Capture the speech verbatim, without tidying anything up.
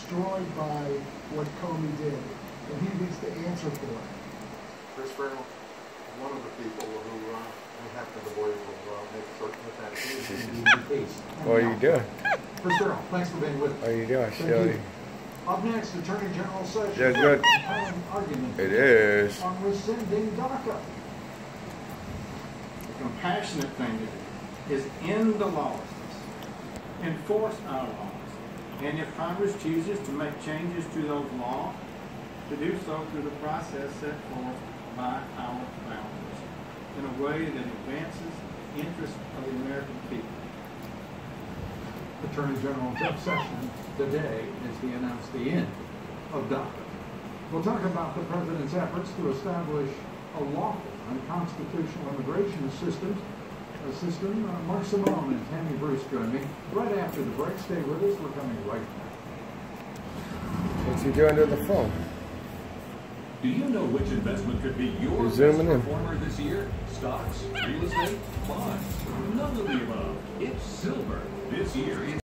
destroyed by what Comey did, and he needs to answer for it. Chris Farrell, one of the people who uh, we have to avoid will uh, make certain that that is the case. What are you doing? Chris Farrell, thanks for being with us. What are you doing, Thank Shelly? you. Up next, Attorney General Sessions. That's good. Had an argument It is. on rescinding DACA. The compassionate thing to do is end the lawlessness, enforce our laws, and if Congress chooses to make changes to those laws, to do so through the process set forth by our founders in a way that advances the interests of the American people. Attorney General Jeff Sessions today as he announced the end of DACA. We'll talk about the president's efforts to establish a lawful and constitutional immigration system. A system. Uh, Mark Simone and Tammy Bruce join me right after the break. Stay with us. We're coming right back. What's he doing to the phone? Do you know which investment could be your He's best zooming in. performer this year? Stocks, real estate, bonds, none of the above. It's silver. This year,